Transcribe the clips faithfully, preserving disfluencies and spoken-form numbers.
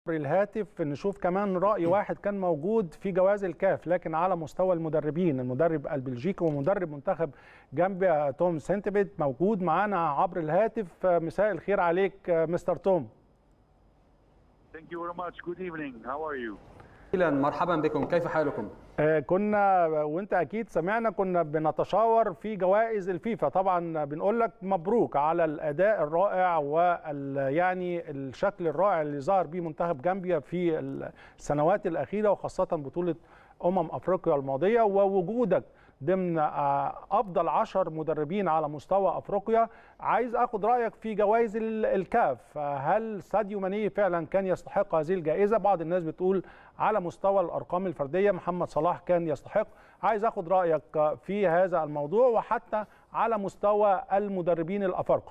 الهاتف نشوف كمان رأي واحد كان موجود في جوائز الكاف لكن على مستوى المدربين، المدرب البلجيكي ومدرب منتخب جامبيا توم سنتبت موجود معانا عبر الهاتف. مساء الخير عليك مستر توم. Thank you very much. Good evening. How are you? مرحبا بكم، كيف حالكم؟ كنا وانت اكيد سمعنا كنا بنتشاور في جوائز الفيفا، طبعا بنقول لك مبروك على الاداء الرائع وال يعني الشكل الرائع اللي ظهر بيه منتخب جامبيا في السنوات الاخيره وخاصه بطوله امم افريقيا الماضيه ووجودك ضمن افضل عشر مدربين على مستوى افريقيا. عايز اخد رايك في جوائز الكاف، هل ساديو ماني فعلا كان يستحق هذه الجائزه؟ بعض الناس بتقول على مستوى الارقام الفرديه محمد صلاح كان يستحق. عايز اخد رايك في هذا الموضوع وحتى على مستوى المدربين الافارقه.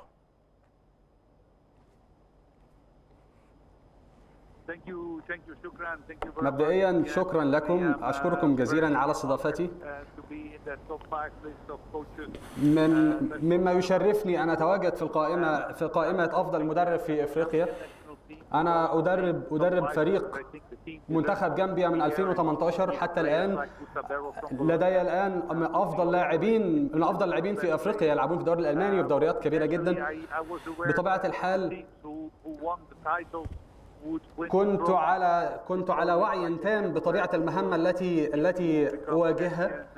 مبدئيا شكرا لكم، أشكركم جزيلا على استضافتي. من مما يشرفني أن أتواجد في القائمة في قائمة أفضل مدرب في إفريقيا. أنا أدرب أدرب فريق منتخب جامبيا من ألفين وثمانية عشر حتى الآن. لدي الآن أفضل لاعبين من أفضل اللاعبين في أفريقيا يلعبون في الدوري الألماني وفي دوريات كبيرة جدا. بطبيعة الحال كنت على كنت على وعي تام بطبيعة المهمة التي التي أواجهها،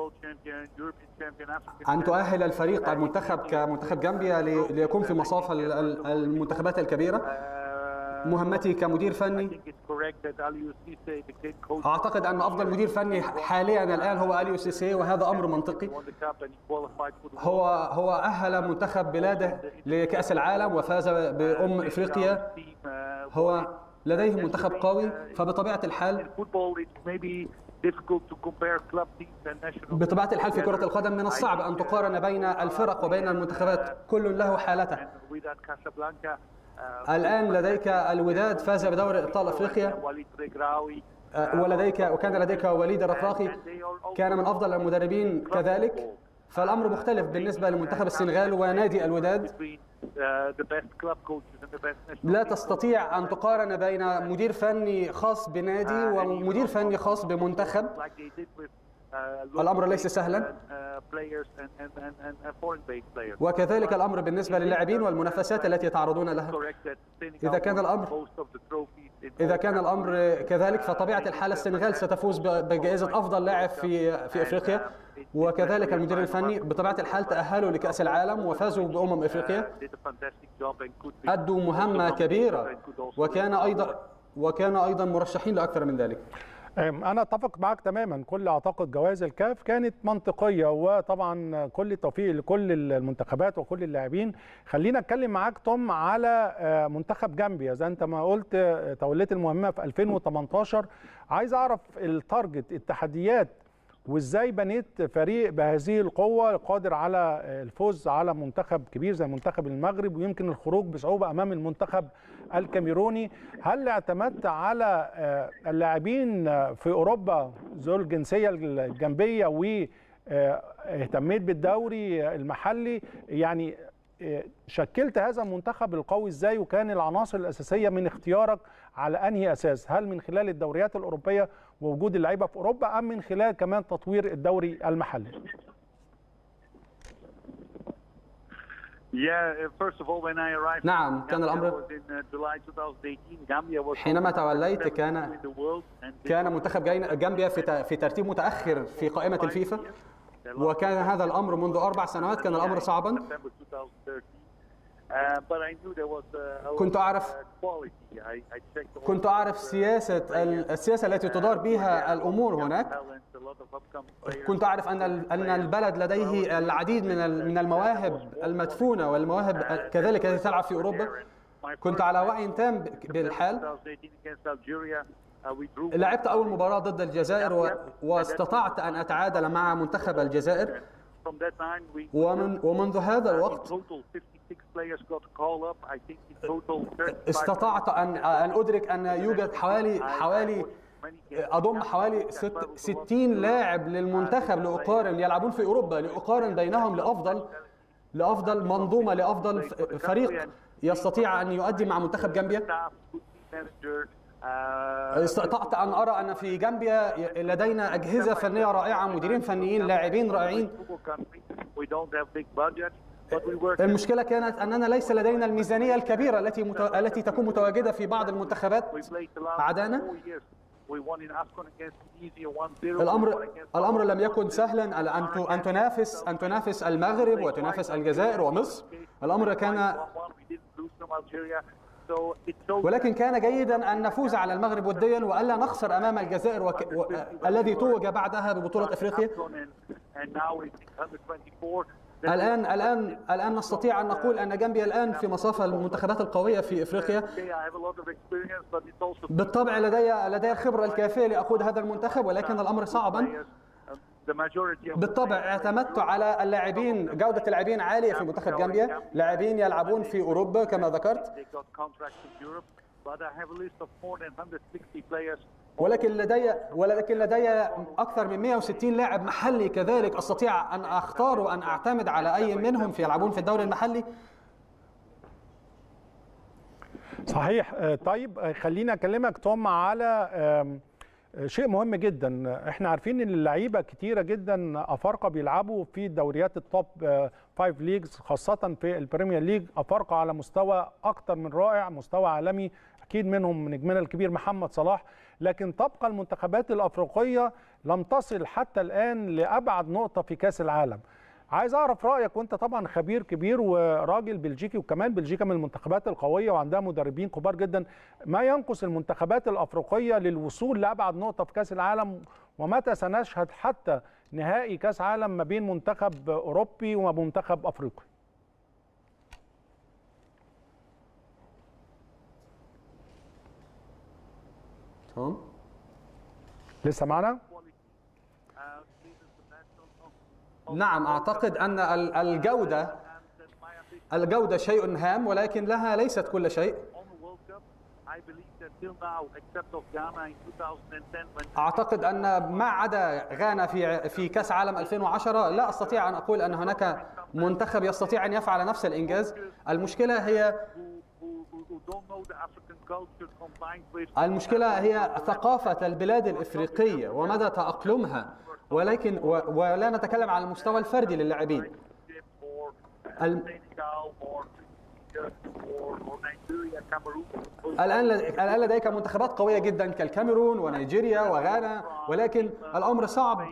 أن تؤهل الفريق المنتخب كمنتخب جامبيا ليكون في مصاف المنتخبات الكبيرة. مهمتي كمدير فني، أعتقد أن أفضل مدير فني حاليا الآن هو أليو سيسي، وهذا أمر منطقي. هو هو أهل منتخب بلاده لكأس العالم وفاز بأم إفريقيا. هو لديه منتخب قوي، فبطبيعة الحال بطبيعة الحال في كرة القدم من الصعب أن تقارن بين الفرق وبين المنتخبات، كل له حالته. الآن لديك الوداد فاز بدوري أبطال أفريقيا، ولديك وكان لديك وليد الركراكي كان من أفضل المدربين كذلك. فالأمر مختلف بالنسبة لمنتخب السنغال ونادي الوداد. لا تستطيع أن تقارن بين مدير فني خاص بنادي ومدير فني خاص بمنتخب. الأمر ليس سهلا، وكذلك الأمر بالنسبة للاعبين والمنافسات التي يتعرضون لها. إذا كان الأمر إذا كان الأمر كذلك فطبيعة الحال السنغال ستفوز بجائزة أفضل لاعب في في إفريقيا، وكذلك المدير الفني بطبيعة الحال تأهلوا لكأس العالم وفازوا بأمم إفريقيا. أدوا مهمة كبيرة وكان أيضا وكان أيضا مرشحين لأكثر من ذلك. أنا أتفق معك تماما. كل أعتقد جوائز الكاف كانت منطقية، وطبعا كل التوفيق لكل المنتخبات وكل اللاعبين. خلينا أتكلم معاك توم على منتخب جامبيا. زي أنت ما قلت توليت المهمة في ألفين وثمانية عشر. عايز أعرف التارجت، التحديات، وإزاي بنيت فريق بهذه القوة قادر على الفوز على منتخب كبير زي منتخب المغرب ويمكن الخروج بصعوبة أمام المنتخب الكاميروني. هل اعتمدت على اللاعبين في أوروبا ذو الجنسية الجنبية واهتميت بالدوري المحلي؟ يعني شكلت هذا المنتخب القوي ازاي، وكان العناصر الأساسية من اختيارك على أنهي أساس؟ هل من خلال الدوريات الأوروبية ووجود اللعيبة في أوروبا، أم من خلال كمان تطوير الدوري المحلي؟ نعم، كان الأمر حينما توليت كان كان منتخب جامبيا في في ترتيب متأخر في قائمة الفيفا، وكان هذا الأمر منذ أربع سنوات. كان الأمر صعبا. كنت أعرف كنت أعرف سياسة السياسة التي تدار بها الأمور هناك. كنت أعرف أن أن البلد لديه العديد من من المواهب المدفونة والمواهب كذلك التي تلعب في أوروبا. كنت على وعي تام بالحال. لعبت أول مباراة ضد الجزائر واستطعت أن أتعادل مع منتخب الجزائر، ومن ومنذ هذا الوقت استطعت أن أن أدرك أن يوجد حوالي حوالي أضم حوالي ستين لاعب للمنتخب لأقارن يلعبون في أوروبا، لأقارن بينهم لأفضل لأفضل منظومة، لأفضل فريق يستطيع أن يؤدي مع منتخب جامبيا. استطعت أن أرى أن في جامبيا لدينا أجهزة فنية رائعة، مديرين فنيين، لاعبين رائعين. المشكلة كانت أننا ليس لدينا الميزانية الكبيرة التي مت... التي تكون متواجدة في بعض المنتخبات عدانا. الأمر الأمر لم يكن سهلا أن أن تنافس أن تنافس المغرب وتنافس الجزائر ومصر. الأمر كان ولكن كان جيدا أن نفوز على المغرب وديا وألا نخسر أمام الجزائر وك... و... الذي توج بعدها ببطولة أفريقيا. الآن الآن الآن نستطيع أن نقول أن جامبيا الآن في مصاف المنتخبات القوية في إفريقيا. بالطبع لدي لدي الخبرة الكافية لأقود هذا المنتخب، ولكن الأمر صعبا. بالطبع اعتمدت على اللاعبين، جودة اللاعبين عالية في منتخب جامبيا، لاعبين يلعبون في أوروبا كما ذكرت، ولكن لدي ولكن لدي أكثر من مئة وستين لاعب محلي كذلك، أستطيع أن أختار وأن أعتمد على أي منهم في يلعبون في الدوري المحلي. صحيح. طيب خلينا أكلمك توم على شيء مهم جدا. احنا عارفين ان اللعيبه كتيره جدا افارقه بيلعبوا في الدوريات التوب فايف ليجز، خاصه في البريمير ليج. افارقه على مستوى اكتر من رائع، مستوى عالمي، اكيد منهم نجمنا الكبير محمد صلاح. لكن تبقى المنتخبات الافريقيه لم تصل حتى الان لابعد نقطه في كاس العالم. عايز اعرف رايك، وانت طبعا خبير كبير وراجل بلجيكي، وكمان بلجيكا من المنتخبات القويه وعندها مدربين كبار جدا، ما ينقص المنتخبات الافريقيه للوصول لابعد نقطه في كاس العالم؟ ومتى سنشهد حتى نهائي كاس عالم ما بين منتخب اوروبي ومنتخب افريقي؟ توم لسه معنا؟ نعم، أعتقد أن الجودة الجودة شيء هام، ولكن لها ليست كل شيء. أعتقد أن ما عدا غانا في في كأس عالم ألفين وعشرة لا أستطيع أن أقول أن هناك منتخب يستطيع أن يفعل نفس الإنجاز. المشكلة هي المشكلة هي ثقافة البلاد الإفريقية ومدى تأقلمها، ولكن ولا نتكلم على المستوى الفردي للاعبين. الآن الآن لديك منتخبات قوية جدا كالكاميرون ونيجيريا وغانا، ولكن الأمر صعب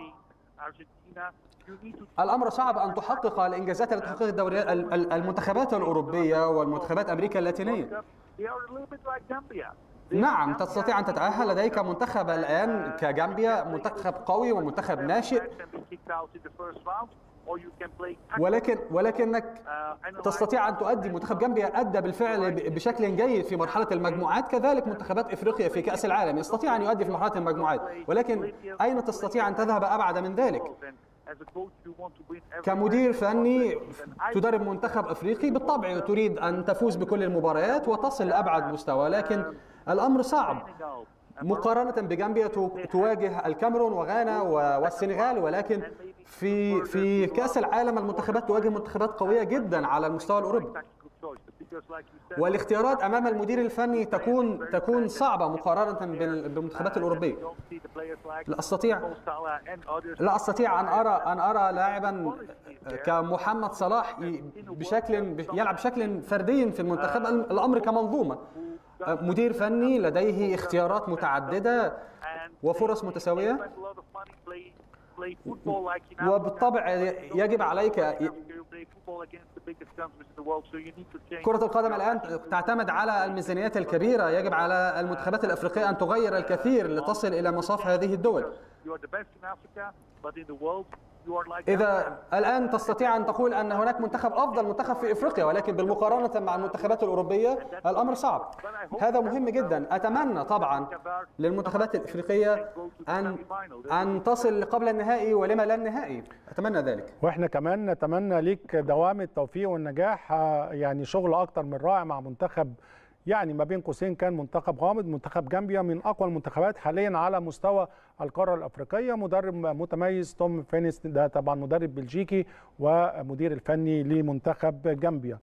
الأمر صعب أن تحقق الإنجازات التي تحققها الدوريات المنتخبات الأوروبية والمنتخبات أمريكا اللاتينية. نعم، تستطيع أن تتأهل. لديك منتخب الآن كجامبيا، منتخب قوي ومنتخب ناشئ، ولكن ولكنك تستطيع أن تؤدي. منتخب جامبيا أدى بالفعل بشكل جيد في مرحلة المجموعات، كذلك منتخبات إفريقيا في كأس العالم يستطيع أن يؤدي في مرحلة المجموعات، ولكن أين تستطيع أن تذهب أبعد من ذلك؟ كمدير فني تدرب منتخب أفريقي، بالطبع تريد أن تفوز بكل المباريات وتصل لأبعد مستوى، لكن الأمر صعب مقارنة بجامبيا تواجه الكاميرون وغانا والسنغال، ولكن في في كأس العالم المنتخبات تواجه منتخبات قوية جدا على المستوى الأوروبي، والاختيارات أمام المدير الفني تكون تكون صعبة مقارنة بالمنتخبات الأوروبية. لا أستطيع لا أستطيع أن أرى أن أرى لاعبا كمحمد صلاح بشكل يلعب بشكل فردي في المنتخب. الأمر كمنظومة، مدير فني لديه اختيارات متعددة وفرص متساوية، وبالطبع يجب عليك. كرة القدم الآن تعتمد على الميزانيات الكبيرة، يجب على المنتخبات الأفريقية أن تغير الكثير لتصل إلى مصاف هذه الدول. إذا الآن تستطيع أن تقول أن هناك منتخب أفضل منتخب في إفريقيا، ولكن بالمقارنة مع المنتخبات الأوروبية الأمر صعب. هذا مهم جدا. أتمنى طبعا للمنتخبات الإفريقية أن أن تصل قبل النهائي ولما لا النهائي، أتمنى ذلك. وإحنا كمان نتمنى لك دوام التوفيق والنجاح. يعني شغل أكتر من رائع مع منتخب، يعني ما بين قوسين كان منتخب غامض. منتخب جامبيا من أقوى المنتخبات حاليا على مستوى القارة الأفريقية. مدرب متميز توم فينيس، ده طبعا مدرب بلجيكي ومدير الفني لمنتخب جامبيا.